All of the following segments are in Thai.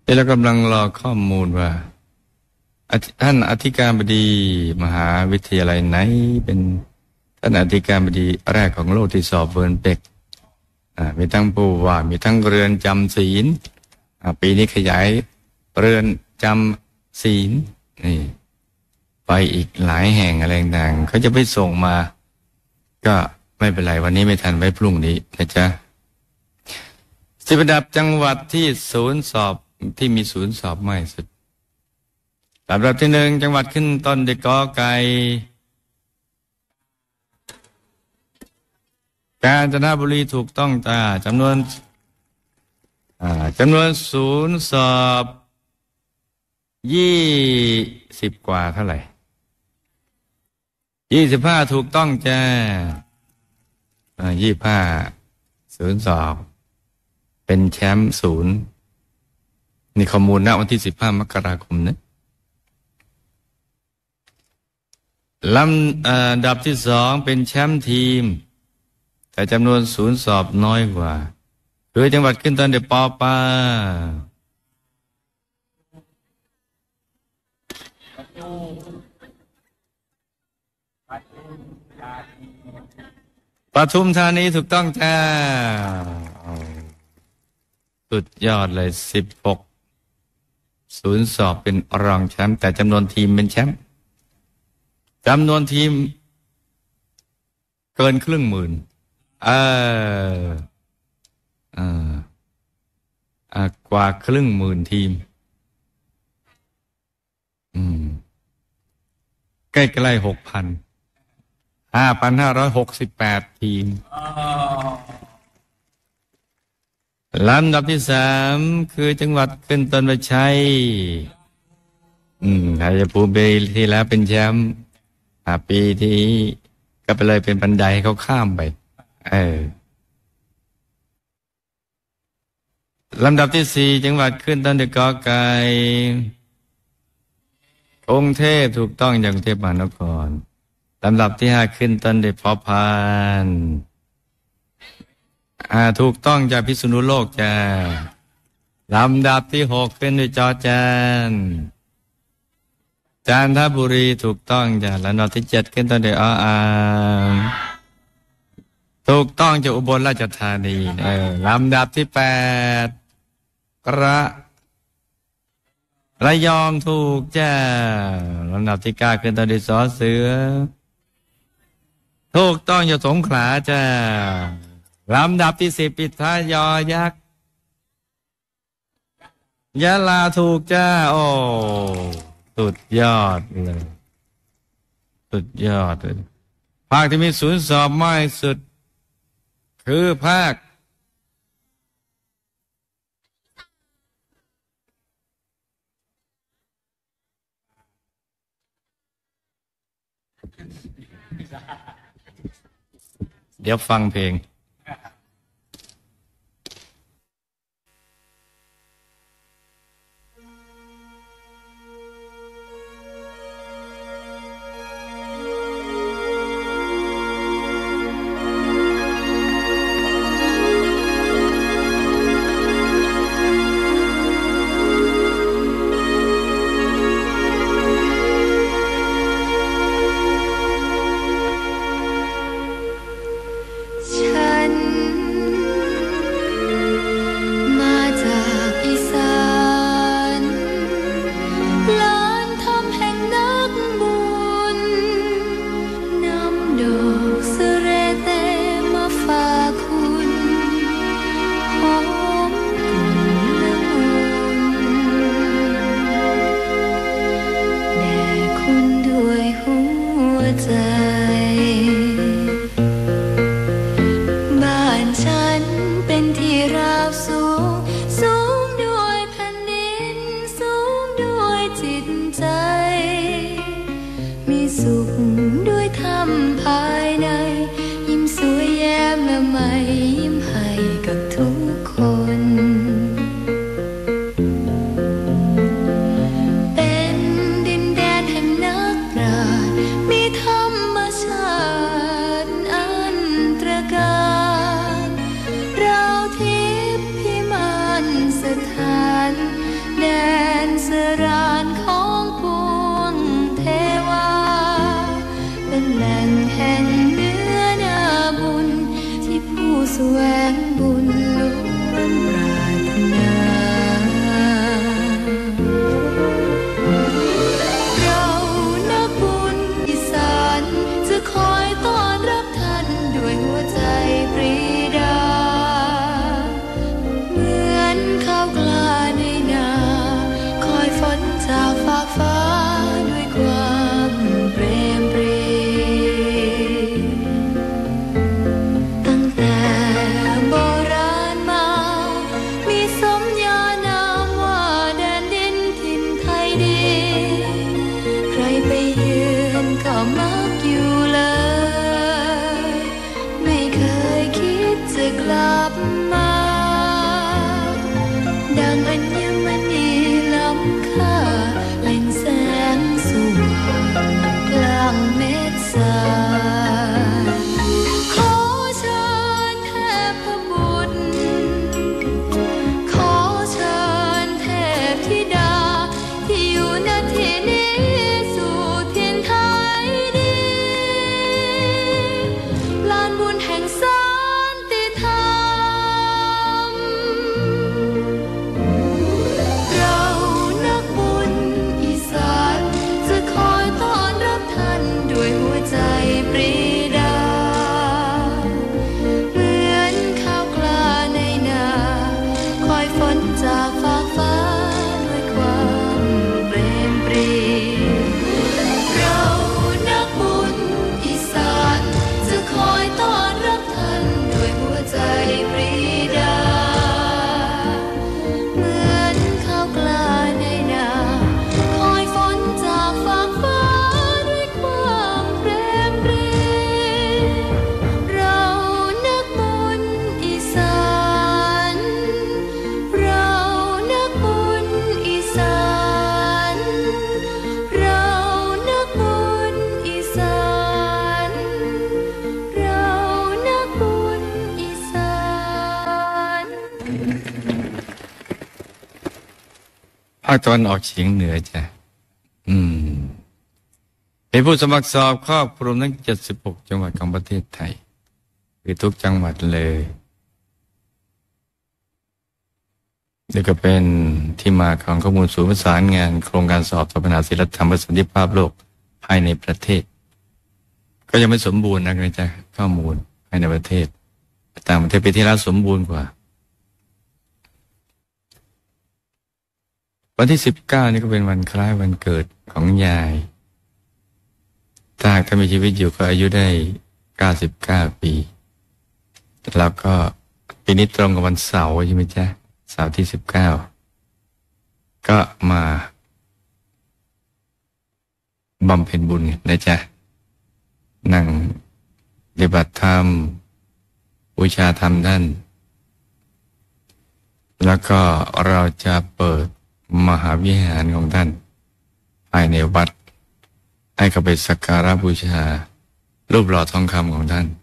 เรากำลังรอข้อมูลว่าท่านอธิการบดีมหาวิทยาลัยไหนเป็นท่านอธิการบดีแรกของโลกที่สอบเวิร์นเป็กมีทั้งผู้ว่ามีทั้งเรือนจำศีลปีนี้ขยายเรือนจำศีลนี่ไปอีกหลายแห่งอะไรต่างเขาจะไปส่งมาก็ไม่เป็นไรวันนี้ไม่ทันไว้พรุ่งนี้นะจ๊ะ10 อันดับจังหวัดที่ศูนย์สอบที่มีศูนย์สอบมากที่สุดลำดับที่1จังหวัดขึ้นต้นด้วยกอไก่กาญจนบุรีถูกต้องจ้าจำนวนศูนย์สอบ20 กว่าเท่าไหร่25ถูกต้องจ้า25ศูนย์สอบเป็นแชมป์ศูนย์นี่ข้อมูลณวันที่15 มกราคมนะลำดับที่2เป็นแชมป์ทีมแต่จำนวนศูนย์สอบน้อยกว่าคือจังหวัดขึ้นต้นด้วยปอปาปทุมธานีถูกต้องจ้าสุดยอดเลย16ศูนย์สอบเป็นรองแชมป์แต่จำนวนทีมเป็นแชมป์จำนวนทีมเกินครึ่งหมื่นกว่าครึ่งหมื่นทีมใกล้ๆ5,568 ทีมลำดับที่3คือจังหวัดขึ้นต้นด้วยชัยชัยภูมิปีที่แล้วเป็นแชมป์ปีที่ก็ไปเลยเป็นบันไดเขาข้ามไปลำดับที่4จังหวัดขึ้นต้นด้วยกอไก่กรุงเทพถูกต้องอย่างกรุงเทพมหานครลำดับที่5ขึ้นต้นด้วยพอพานถูกต้องจากพิษณุโลกจ้าลำดับที่6ขึ้นด้วยจอจานจันทบุรีถูกต้องจ้าลำดับที่7ขึ้นต้นด้วยออ่างถูกต้องจากอุบลราชธานีลำดับที่8ระยองถูกจ้าลำดับที่9ขึ้นต้นด้วยสอเสือถูกต้องจากสงขลาจ้าลำดับที่10ปิดท้ายยอยักษ์ยะลาถูกจ้าโอ้สุดยอดเลยสุดยอดเลยภาคที่มีศูนย์สอบมากที่สุดคือภาคเดี๋ยวฟังเพลงเราทิพย์พิมานสถานในบุญล้วนปรารถนาเรานักบุญอีสานจะคอยต้อนรับท่านด้วยหัวใจปรีดาเหมือนข้าวกล้าในนาคอยฝนจากฟากฟ้าด้วยความเปรมปรีตั้งแต่โบราณมามีสมญานามว่าแดนดินถิ่นไทยดีใครไปเยือนก็มักอยู่เลยไม่เคยคิดจะกลับมาดังอัญมณีล้ำค่าเล่นแสงสว่างกลางเม็ดทรายขอเชิญเทพบุตรขอเชิญเทพธิดาที่อยู่ณที่นี้สู่ถิ่นไทยดีลานบุญแห่งสันติธรรมเรานักบุญอีสานจะคอยต้อนรับท่านด้วยหัวใจปรีดาเหมือนข้าวกล้าในนาคอยฝนจากฟากฟ้าด้วยความเปรมปรีเรานักบุญอีสานจะคอยต้อนรับท่านด้วยหัวใจปรีดาเหมือนข้าวกล้าในนาคอยฝนจากฟากฟ้าด้วยความเปรมปรีเรานักบุญอีสานเรานักบุญอีสานเรานักบุญอีสานเรานักบุญอีสานภาคตะวันออกเฉียงเหนือจ้ะเป็นผู้สมัครสอบครอบคลุมทั้ง76 จังหวัดของประเทศไทยคือทุกจังหวัดเลยนี่ก็เป็นที่มาของข้อมูลศูนย์ประสานงานโครงการสอบสอบปัญหาศีลธรรมและสันติภาพโลกภายในประเทศ ก็ยังไม่สมบูรณ์นะจ๊ะข้อมูลภายในประเทศต่างประเทศไปที่แล้วสมบูรณ์กว่า วันที่19นี่ก็เป็นวันคล้ายวันเกิดของยายถ้าหากท่านมีชีวิตอยู่ก็อายุได้99 ปีแล้วก็ปีนี้ตรงกับวันเสาร์ใช่ไหมจ๊ะเสาร์ที่19ก็มาบำเพ็ญบุญนะจ๊ะนั่งปฏิบัติธรรมบูชาธรรมท่านแล้วก็เราจะเปิดมหาวิหารของท่านภายในวัดให้เข้าไปสักการะบูชารูปหล่อทองคำของท่าน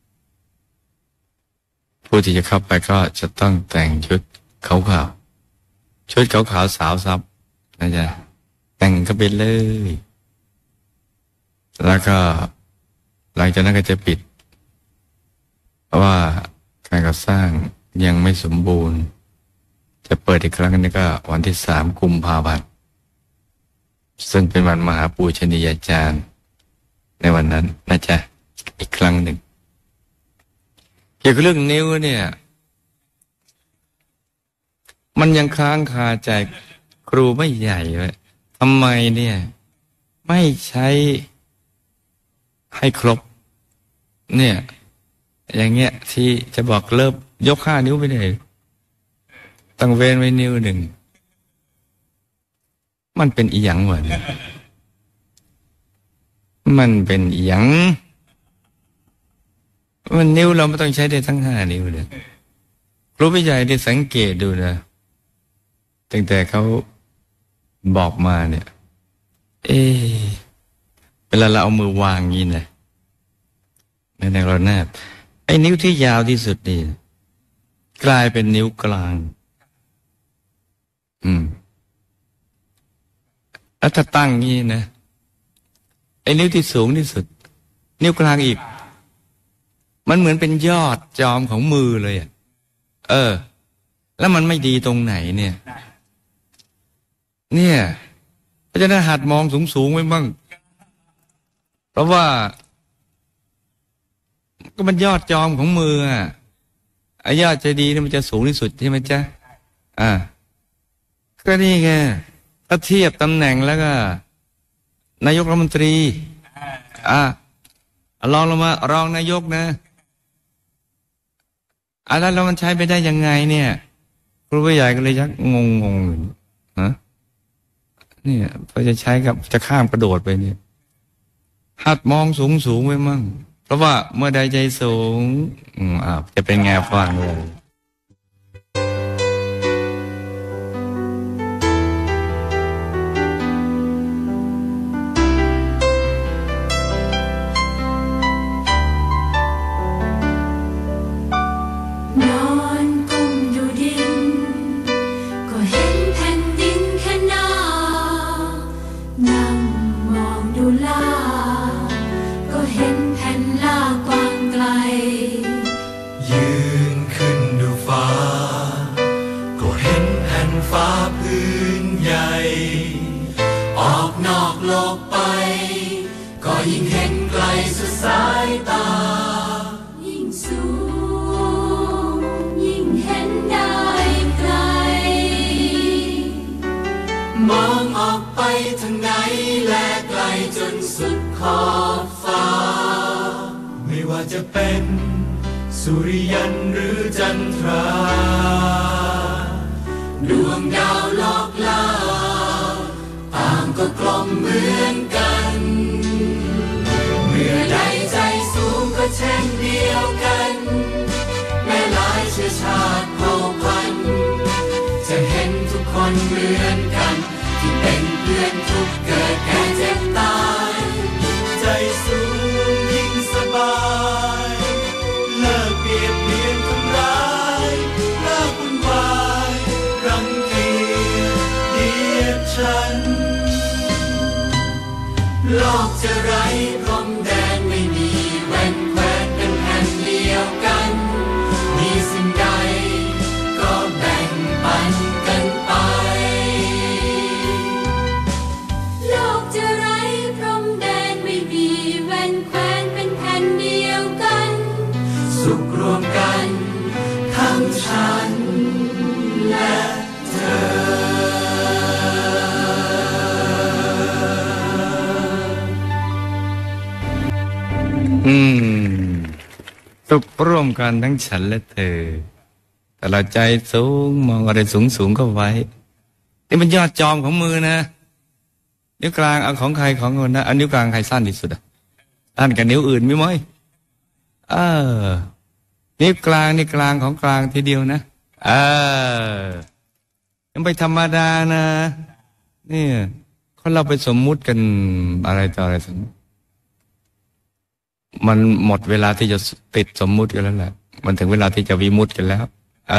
ผู้ที่จะเข้าไปก็จะต้องแต่งชุดขาวๆชุดขาวๆสาวซับนะจ๊ะแต่งก็ไปเลยแล้วก็หลังจากนั้นก็จะปิดเพราะว่าการก่อสร้างยังไม่สมบูรณ์จะเปิดอีกครั้งนึงก็วันที่3 กุมภาพันธ์ซึ่งเป็นวันมหาปูชนียาจารย์ในวันนั้นนะจ๊ะอีกครั้งหนึ่งเกี่ยวกับเรื่องนิ้วเนี่ยมันยังค้างคาใจครูไม่ใหญ่เลยทำไมเนี่ยไม่ใช้ให้ครบเนี่ยอย่างเงี้ยที่จะบอกเลิกยก5 นิ้วไปเลยต้องเว้นไว้นิ้ว 1มันเป็นอีหยังวะเนี่ยมันเป็นอีหยังมันนิ้วเราไม่ต้องใช้ได้ทั้ง5 นิ้วเลยครูผู้ใหญ่ได้สังเกตดูนะตั้งแต่เขาบอกมาเนี่ยเวลาเราเอามือวางงี้นะในระนาบไอ้นิ้วที่ยาวที่สุดนี่กลายเป็นนิ้วกลางแล้วถ้าตั้งงี้นะไอ้นิ้วที่สูงที่สุดนิ้วกลางอีกมันเหมือนเป็นยอดจอมของมือเลยอ่ะเออ แล้วมันไม่ดีตรงไหนเนี่ยเพราะฉะนั้นหัดมองสูงไว้บ้างเพราะว่าก็มันยอดจอมของมืออ่ะไอ้ยอดใจดีนี่มันจะสูงที่สุดใช่ไหมจ๊ะก็นี่ไงถ้าเทียบตำแหน่งแล้วก็นายกรัฐมนตรีลองลงมารองนายกนะแล้วมันใช้ไปได้ยังไงเนี่ยครูผู้ใหญ่ก็เลยยักงงฮะเนี่ยพอจะใช้กับจะข้ามกระโดดไปเนี่ยหัดมองสูงไว้มั่งเพราะว่าเมื่อใดใจสูงจะเป็นไงฟังเลยยิ่งเห็นไกลสุดสายตายิ่งสูงยิ่งเห็นได้ไกลมองออกไปทางไหนและไกลจนสุดขอบฟ้าไม่ว่าจะเป็นสุริยันหรือจันทราดวงดาวโลกลาต่างก็กลมเหมือนกันเมื่อใดใจสูงก็เช่นเดียวกันแม้หลายเชื้อชาติเผ่าพันธุ์จะเห็นทุกคนเหมือนกันที่เป็นเพื่อนทุกเกิดแก่เจ็บตายใจสูงยิ่งสบายเลิกเบียดเบียนทำร้ายเลิกวุ่นวายรังเกียจเหยียดฉันโลกจะไร้พรมแดนไม่มีแหวนแควนเป็นแผ่นเดียวกันมีสิ่งใดก็แบ่งปันกันไปโลกจะไร้พรมแดนไม่มีแหวนแควนเป็นแผ่นเดียวกันสุขรวมกันทั้งฉันและเธอสุขร่วมกันทั้งฉันและเธอแต่ละใจสูงมองอะไรสูงก็ไว้นี่มันยอดจอมของมือนะนิ้วกลางเอาของใครของคนนะอันนิ้วกลางใครสั้นที่สุดสั้นกับนิ้วอื่นไม่ไหมนิ้วกลางนี่กลางของกลางทีเดียวนะยังไปธรรมดานะนี่คนเราไปสมมุติกันอะไรต่ออะไรสักมันหมดเวลาที่จะติดสมมุติกันแล้วแหละมันถึงเวลาที่จะวิมุตติกันแล้ว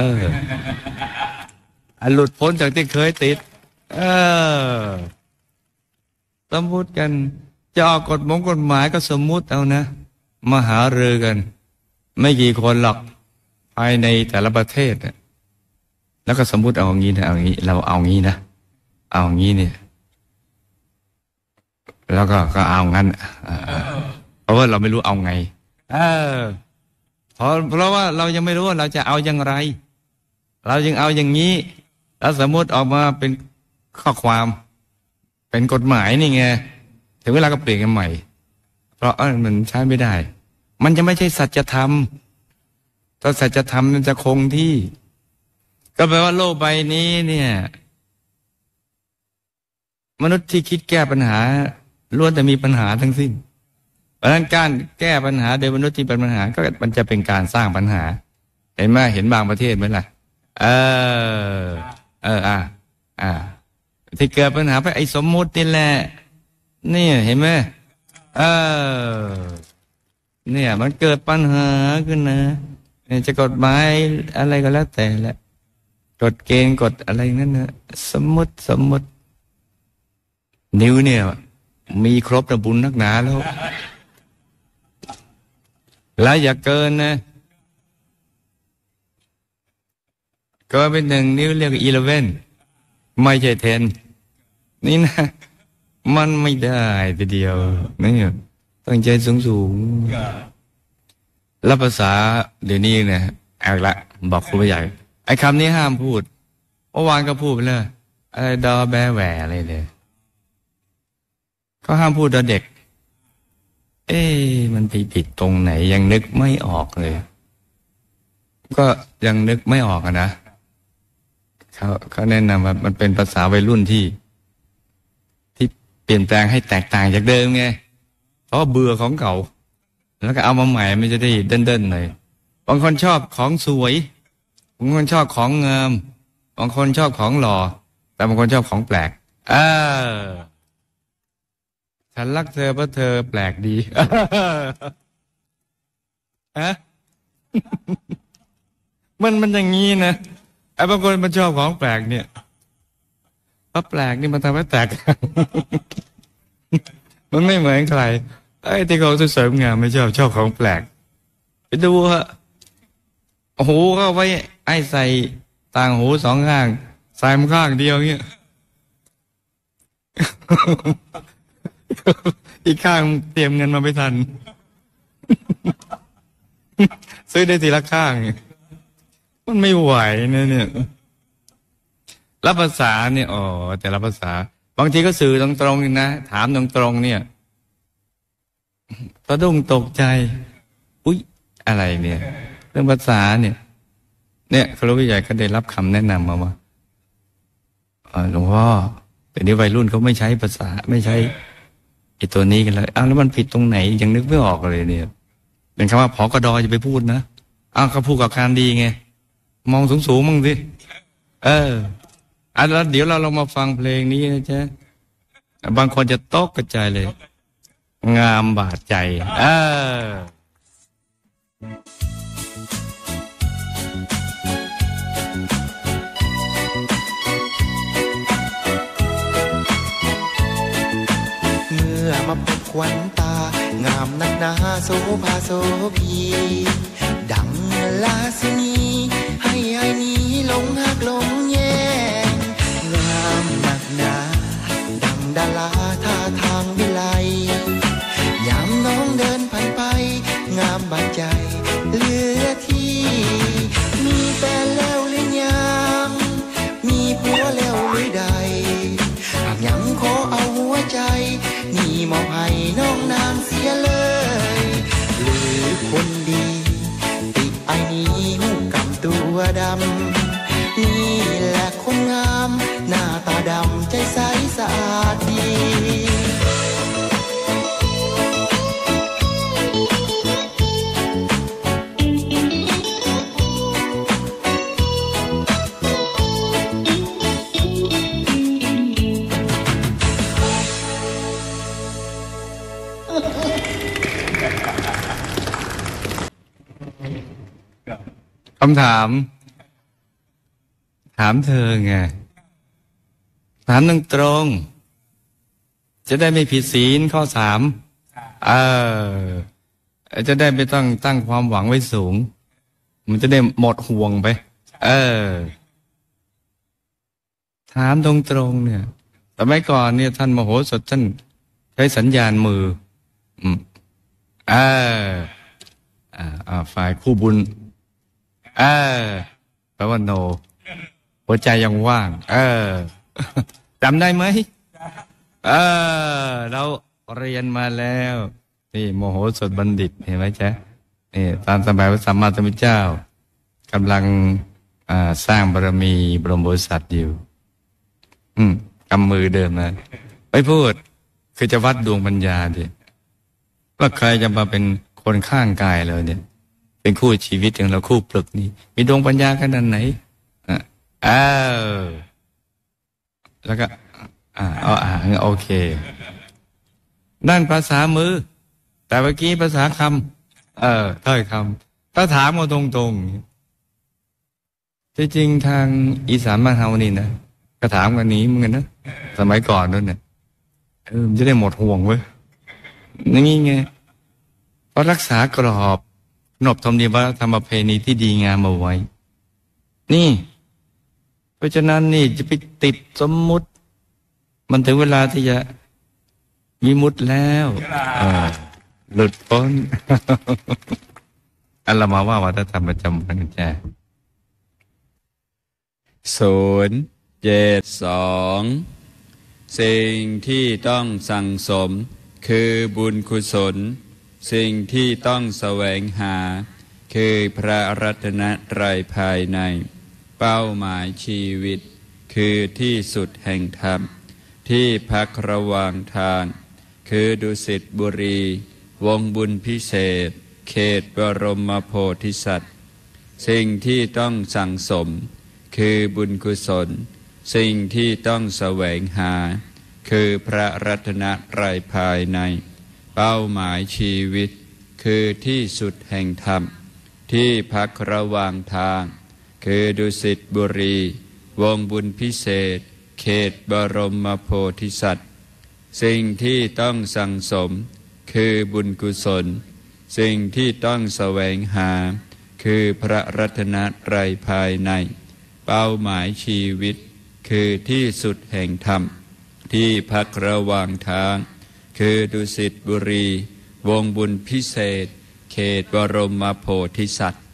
หลุดพ้นจากที่เคยติดสมมุติกันจะออกกฎหมายก็สมมุติเอานะมาหารือกันไม่กี่คนหรอกภายในแต่ละประเทศแล้วก็สมมุติเอางี้นะเอางี้เราเอางี้นะเอางี้เนี่ยแล้วก็เอางั้นเพราะว่าเราไม่รู้เอาไงเพราะว่าเรายังไม่รู้ว่าเราจะเอาอย่างไรเรายังเอาอย่างนี้แล้วสมมติออกมาเป็นข้อความเป็นกฎหมายนี่ไงถึงเวลาก็เปลี่ยนกันใหม่เพราะมันใช้ไม่ได้มันจะไม่ใช่สัจธรรมถ้าสัจธรรมมันจะคงที่ก็แปลว่าโลกใบนี้เนี่ยมนุษย์ที่คิดแก้ปัญหาล้วนแต่มีปัญหาทั้งสิ้นเพราะฉะนั้นการแก้ปัญหาโดยมนุษย์ที่เป็นปัญหาก็มันจะเป็นการสร้างปัญหาเห็นไหมเห็นบางประเทศไหมล่ะที่เกิดปัญหาเพราะไอ้สมมุตินี่แหละนี่เห็นไหมเนี่ยมันเกิดปัญหาขึ้นนะจะกฎหมายอะไรก็แล้วแต่แหละกฎเกณฑ์กฎอะไรนั่นนะสมมุตินิ้วเนี่ยมีครบนะบุญนักหนาแล้วอย่าเกินนะก็เป็น1 นิ้วเรียก11ไม่ใช่10นี่นะมันไม่ได้ทีเดียวนี่ตั้งใจสูงแล้วภาษาเดี๋ยวนี้เนี่ยเอาละบอกครูผู้ใหญ่ไอ้คำนี้ห้ามพูดเมื่อวานก็พูดไปเลยอะไรดอแบแหวอะไรเลยก็ห้ามพูดดอเด็กมันผิดตรงไหนยังนึกไม่ออกเลยก็ยังนึกไม่ออกนะเขาแนะนำว่ามันเป็นภาษาวัยรุ่นที่เปลี่ยนแปลงให้แตกต่างจากเดิมไงเพราะเบื่อของเก่าแล้วก็เอามาใหม่ไม่จะได้เด่นๆหน่อยบางคนชอบของสวยบางคนชอบของงามบางคนชอบของหล่อแต่บางคนชอบของแปลกฉันรักเธอเพราะเธอแปลกดีฮะ มันอย่างนี้นะไอ้บางคนมันชอบของแปลกเนี่ยเพราะแปลกนี่มันทำให้แตก มันไม่เหมือนใครไอ้ที่เขาสวยๆงามไม่ชอบของแปลกไปดูฮะหูก็ไว้ไอ้ใส่ต่างหู2 ข้างใส่มันข้างเดียวเงี้ย อีกข้างเตรียมเงินมาไม่ทัน ซื้อได้ทีละข้างมันไม่ไหวเนี่ยแล้วภาษาเนี่ยแต่ละภาษาบางทีก็สื่อตรงๆนะถามตรงๆเนี่ยสะดุ้งตกใจอุ๊ยอะไรเนี่ยเรื่องภาษาเนี่ยครูผู้ใหญ่ก็ได้รับคำแนะนำมาว่าหลวงพ่อแต่นี้วัยรุ่นเขาไม่ใช้ภาษาไม่ใช้ไอ้ตัวนี้กันเลยแล้วมันผิดตรงไหนยังนึกไม่ออกเลยเนี่ยเป็นคำว่าผอกระดอจะไปพูดนะเขาพูดกับการดีไงมองสูงๆมั่งสิแล้วเดี๋ยวเราลองมาฟังเพลงนี้นะจ๊ะบางคนจะตกกระจายเลยงามบาดใจเมื่อมาพบควันตางามนักหนาโสภาโสพีดังลาสินีให้นี้หลงหักหลงแยงงามนักหนาดังดาราท่าทางวิไลยามน้องเดินผ่านไปงามบาดใจเหลือที่มีแฟนแล้วหรือยังมีผัวแล้วหรือใดหากยังขอเอาหัวใจนี่มอบให้น้องนางเสียเลยหรือคนดีติไอ้นี้หูกำตัวดำนี่แหละคนงามหน้าตาดำใจใสสะอาดดีคำถามเธอไงถามตรงๆจะได้ไม่ผิดศีลข้อ 3จะได้ไม่ต้องตั้งความหวังไว้สูงมันจะได้หมดห่วงไปถามตรงๆเนี่ยสมัยก่อนเนี่ยท่านมโหสถท่านใช้สัญญาณมือฝ่ายคู่บุญแปลว่าโนหัวใจยังว่างจำได้ไหมเราเรียนมาแล้วนี่โมโหสถบัณฑิตเห็นไหมจ๊ะนี่ตามสมัยพระสัมมาสัมพุทธเจ้ากำลังสร้างบารมีบรมโพธิสัตว์อยู่กำมือเดิมนะไม่พูดคือจะวัดดวงปัญญาดิว่าใครจะมาเป็นคนข้างกายเราเนี่ยเป็นคู่ชีวิตอย่างเราคู่ปลึกนี่มีดวงปัญญาขนาดไหนแล้วก็โอเคนั่นภาษามือแต่เมื่อกี้ภาษาคำถ้อยคำถ้าถามมาตรงๆที่จริงทางอีสานบ้านเฮานี่นะก็ถามกันนี้เหมือนกันนะสมัยก่อนนั่นเนี่ยมันจะได้หมดห่วงเว้ยนี่ไงเพราะรักษากรอบขนบธรรมเนียมวัฒนธรรมประเพณีที่ดีงามเอาไว้นี่เพราะฉะนั้นนี่จะไปติดสมมุติ มันถึงเวลาที่จะวิมุตติแล้วหลุดพ้น อันเรามาว่าวัฒนธรรมประจำวันกันแจ้ 072สิ่งที่ต้องสั่งสมคือบุญกุศลสิ่งที่ต้องแสวงหาคือพระรัตนตรัยภายในเป้าหมายชีวิตคือที่สุดแห่งธรรมที่พักระหว่างทางคือดุสิตบุรีวงบุญพิเศษเขตบรมโพธิสัตว์สิ่งที่ต้องสั่งสมคือบุญกุศลสิ่งที่ต้องแสวงหาคือพระรัตนตรัยภายในเป้าหมายชีวิตคือที่สุดแห่งธรรมที่พักระหว่างทางคือดุสิตบุรีวงบุญพิเศษเขตบรมโพธิสัตว์สิ่งที่ต้องสั่งสมคือบุญกุศลสิ่งที่ต้องแสวงหาคือพระรัตนตรัยภายในเป้าหมายชีวิตคือที่สุดแห่งธรรมที่พักระหว่างทางคือดุสิตบุรีวงบุญพิเศษเขตบรมโพธิสัตว์